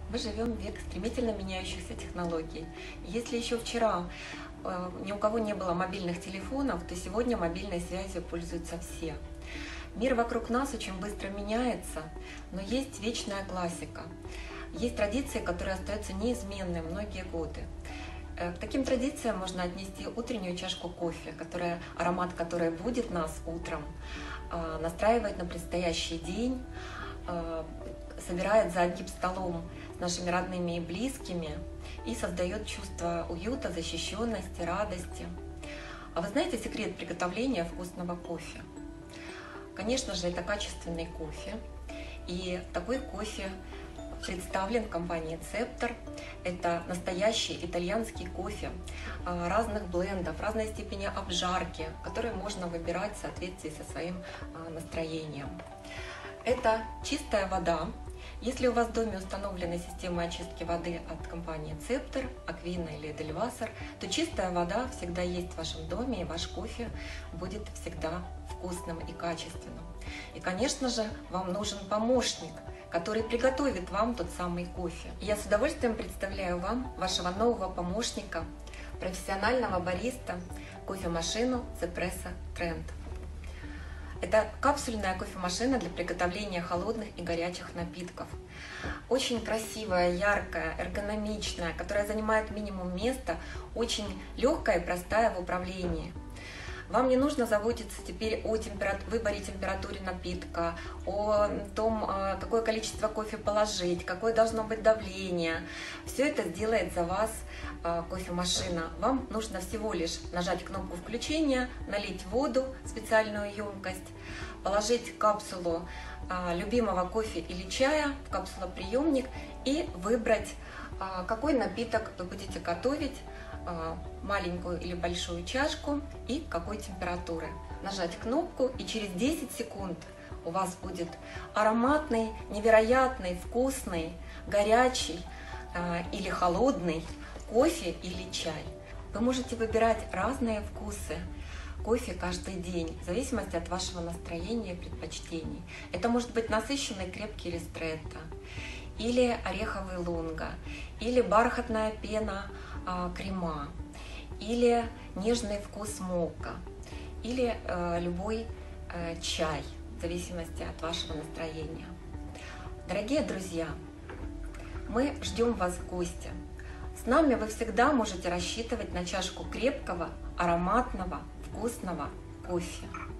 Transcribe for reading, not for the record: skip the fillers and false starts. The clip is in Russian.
Мы живем в век стремительно меняющихся технологий. Если еще вчера ни у кого не было мобильных телефонов, то сегодня мобильной связью пользуются все. Мир вокруг нас очень быстро меняется, но есть вечная классика. Есть традиции, которые остаются неизменны многие годы. К таким традициям можно отнести утреннюю чашку кофе, аромат которой будет нас утром, настраивает на предстоящий день, собирает за одним столом с нашими родными и близкими и создает чувство уюта, защищенности, радости. А вы знаете секрет приготовления вкусного кофе? Конечно же, это качественный кофе. И такой кофе представлен в компании Цептор. Это настоящий итальянский кофе разных блендов, разной степени обжарки, которые можно выбирать в соответствии со своим настроением. Это чистая вода. Если у вас в доме установлена система очистки воды от компании Цептор, Аквина или Эдельвассер, то чистая вода всегда есть в вашем доме, и ваш кофе будет всегда вкусным и качественным. И, конечно же, вам нужен помощник, который приготовит вам тот самый кофе. Я с удовольствием представляю вам вашего нового помощника, профессионального бариста, кофемашину Cepresso Trend. Это капсульная кофемашина для приготовления холодных и горячих напитков. Очень красивая, яркая, эргономичная, которая занимает минимум места, очень легкая и простая в управлении. Вам не нужно заботиться теперь о выборе температуры напитка, о том, какое количество кофе положить, какое должно быть давление. Все это сделает за вас кофемашина. Вам нужно всего лишь нажать кнопку включения, налить воду в специальную емкость, положить капсулу любимого кофе или чая в капсулоприемник и выбрать, какой напиток вы будете готовить, маленькую или большую чашку и какой температуры. Нажать кнопку, и через 10 секунд у вас будет ароматный, невероятный, вкусный, горячий или холодный кофе или чай. Вы можете выбирать разные вкусы кофе каждый день, в зависимости от вашего настроения и предпочтений. Это может быть насыщенный крепкий ристретто, или ореховый лунго, или бархатная пена крема, или нежный вкус мока, или любой чай, в зависимости от вашего настроения. Дорогие друзья, мы ждем вас в гости. С нами вы всегда можете рассчитывать на чашку крепкого, ароматного, вкусного кофе.